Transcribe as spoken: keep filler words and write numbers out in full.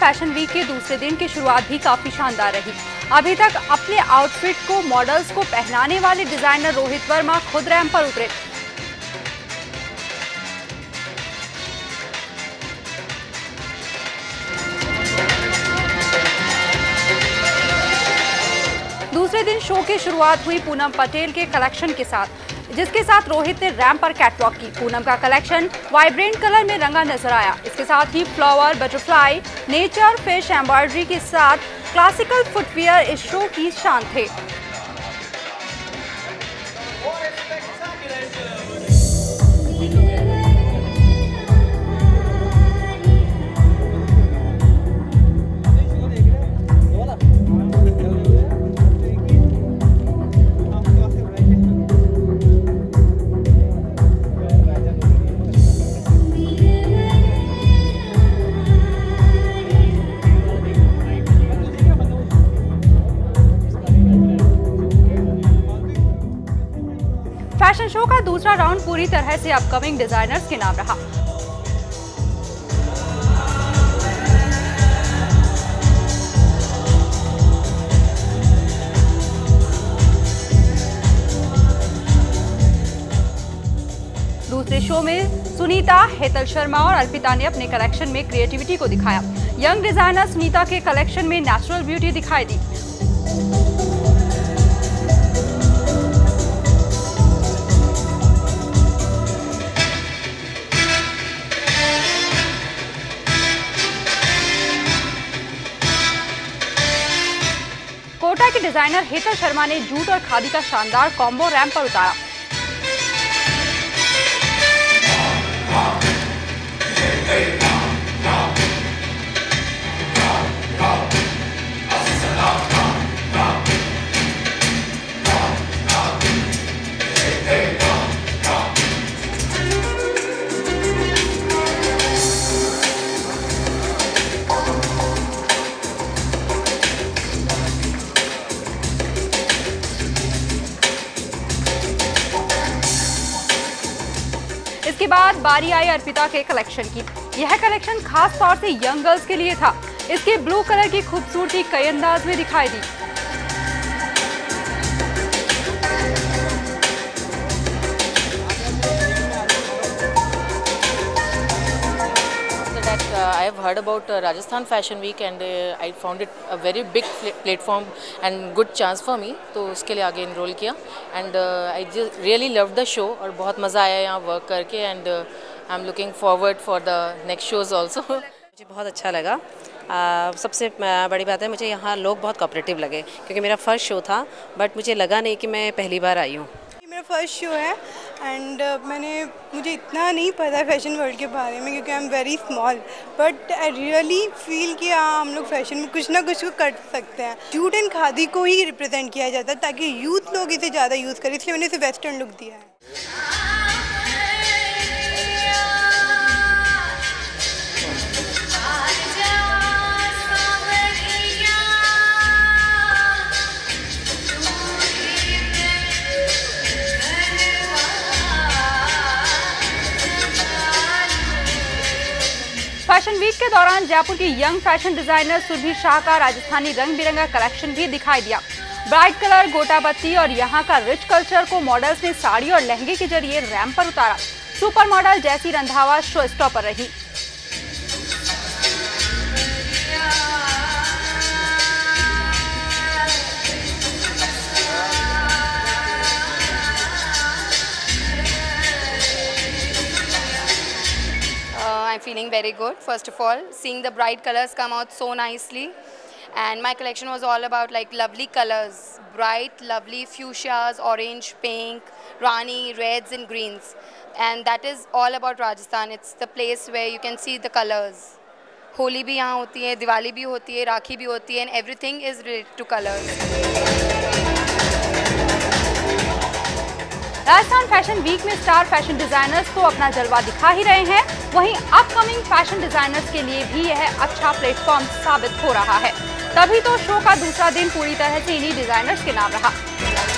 Fashion week के दूसरे दिन की शुरुआत भी काफी शानदार रही। अभी तक अपने आउटफिट को मॉडल्स को पहनाने वाले डिजाइनर रोहित वर्मा खुद रैंप पर उतरे। दूसरे दिन शो की शुरुआत हुई पूनम पटेल के कलेक्शन के साथ, जिसके साथ रोहित ने रैंप पर कैटवॉक की। पूनम का कलेक्शन वाइब्रेंट कलर में रंगा नजर आया। इसके साथ ही flower, butterfly, nature, fish embroidery के साथ क्लासिकल फुटवियर इस शो की शान थे। फैशन शो का दूसरा राउंड पूरी तरह से अपकमिंग डिजाइनर्स के नाम रहा। दूसरे शो में सुनीता, हेतल शर्मा और अर्पिता ने अपने कलेक्शन में क्रिएटिविटी को दिखाया। यंग डिजाइनर सुनीता के कलेक्शन में नेचुरल ब्यूटी दिखाई दी। कोटा के डिजाइनर हेतल शर्मा ने जूट और खादी का शानदार कॉम्बो रैंप पर उतारा। इसके बाद बारी आई अर्पिता के कलेक्शन की। यह कलेक्शन खास तौर से यंग गर्ल्स के लिए था। इसके ब्लू कलर की खूबसूरती कई अंदाज में दिखाई दी। That uh, I have heard about uh, Rajasthan Fashion Week and uh, I found it a very big platform and good chance for me, तो उसके लिए आगे enroll किया and uh, I just really loved the show और बहुत मज़ा आया यहाँ work करके and uh, I'm looking forward for the next shows also. मुझे बहुत अच्छा लगा। आ, सबसे बड़ी बात है मुझे यहाँ लोग बहुत कोऑपरेटिव लगे क्योंकि मेरा फर्स्ट शो था बट मुझे लगा नहीं कि मैं पहली बार आई हूँ। मेरा फर्स्ट शो है एंड uh, मैंने मुझे इतना नहीं पता फैशन वर्ल्ड के बारे में क्योंकि I am very small, but I really feel कि हाँ हम लोग फैशन में कुछ ना कुछ कर सकते हैं। जूट एंड खादी को ही रिप्रेजेंट किया जाता है ताकि यूथ लोग इसे ज़्यादा यूज़ करें, इसलिए मैंने इसे वेस्टर्न लुक दिया है। फैशन वीक के दौरान जयपुर की young fashion designer Surabhi Shah का राजस्थानी रंग बिरंगा कलेक्शन भी दिखाई दिया। ब्राइट कलर, गोटा बत्ती और यहाँ का रिच कल्चर को मॉडल्स ने साड़ी और लहंगे के जरिए रैंप पर उतारा। सुपर मॉडल जैसी रंधावा शो स्टॉपर रही। I'm feeling very good. First of all, seeing the bright colors come out so nicely, and my collection was all about like lovely colors, bright, lovely fuchsias, orange, pink, rani, reds and greens, and that is all about Rajasthan. It's the place where you can see the colors. Holi भी यहाँ होती है, दिवाली भी होती है, राखी भी होती है, and everything is related to colors. Rajasthan fashion week में स्टार फैशन डिजाइनर्स तो अपना जलवा दिखा ही रहे हैं, वहीं अपकमिंग फैशन डिजाइनर्स के लिए भी यह अच्छा प्लेटफॉर्म साबित हो रहा है। तभी तो शो का दूसरा दिन पूरी तरह से इन्हीं डिजाइनर्स के नाम रहा।